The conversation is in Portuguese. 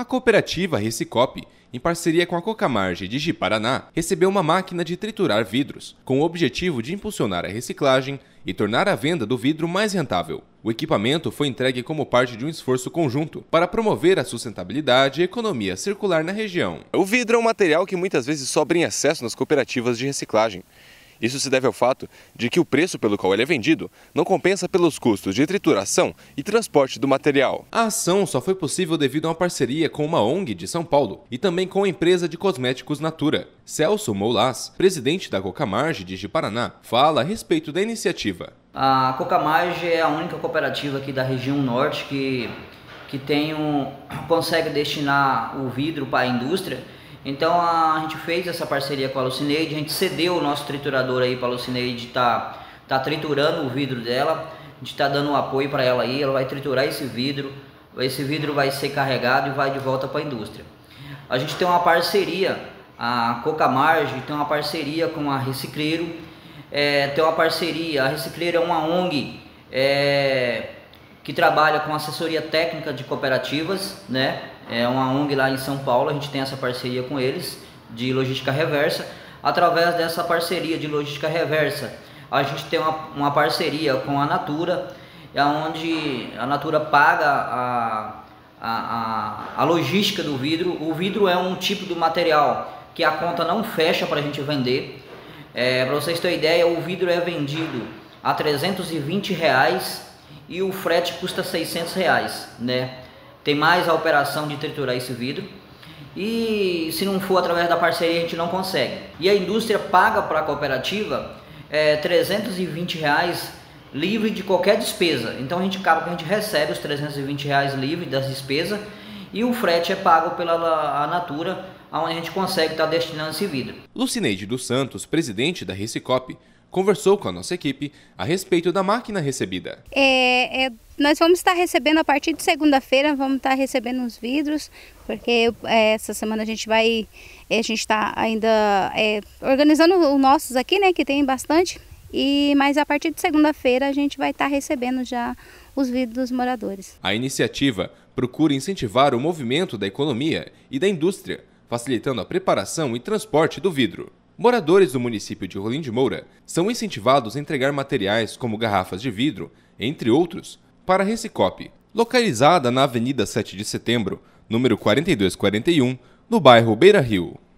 A cooperativa Recicop, em parceria com a Cocamarge de Ji-Paraná, recebeu uma máquina de triturar vidros, com o objetivo de impulsionar a reciclagem e tornar a venda do vidro mais rentável. O equipamento foi entregue como parte de um esforço conjunto para promover a sustentabilidade e a economia circular na região. O vidro é um material que muitas vezes sobra em excesso nas cooperativas de reciclagem. Isso se deve ao fato de que o preço pelo qual ele é vendido não compensa pelos custos de trituração e transporte do material. A ação só foi possível devido a uma parceria com uma ONG de São Paulo e também com a empresa de cosméticos Natura. Celso Moulás, presidente da Cocamarge de Ji-Paraná, fala a respeito da iniciativa. A Cocamarge é a única cooperativa aqui da região norte que consegue destinar o vidro para a indústria. Então a gente fez essa parceria com a Lucineide, a gente cedeu o nosso triturador aí para a Lucineide tá triturando o vidro dela, a gente está dando um apoio para ela aí, ela vai triturar esse vidro vai ser carregado e vai de volta para a indústria. A gente tem uma parceria, a Cocamarge tem uma parceria com a Recicleiro, tem uma parceria, a Recicleiro é uma ONG que trabalha com assessoria técnica de cooperativas, né? É uma ONG lá em São Paulo, a gente tem essa parceria com eles, de logística reversa. Através dessa parceria de logística reversa, a gente tem uma parceria com a Natura, onde a Natura paga a logística do vidro. O vidro é um tipo de material que a conta não fecha para a gente vender. Para vocês terem ideia, o vidro é vendido a R$320 e o frete custa R$600, né? Tem mais a operação de triturar esse vidro e se não for através da parceria a gente não consegue. E a indústria paga para a cooperativa R$320 livre de qualquer despesa. Então a gente recebe os R$320 livre das despesas e o frete é pago pela Natura, onde a gente consegue estar destinando esse vidro. Lucineide dos Santos, presidente da Recicop, conversou com a nossa equipe a respeito da máquina recebida. Nós vamos estar recebendo a partir de segunda-feira, vamos estar recebendo os vidros, porque essa semana a gente está ainda organizando os nossos aqui, né, que tem bastante, mas a partir de segunda-feira a gente vai estar recebendo já os vidros dos moradores. A iniciativa procura incentivar o movimento da economia e da indústria, facilitando a preparação e transporte do vidro. Moradores do município de Rolim de Moura são incentivados a entregar materiais como garrafas de vidro, entre outros, para a Recicop, localizada na Avenida 7 de Setembro, número 4241, no bairro Beira Rio.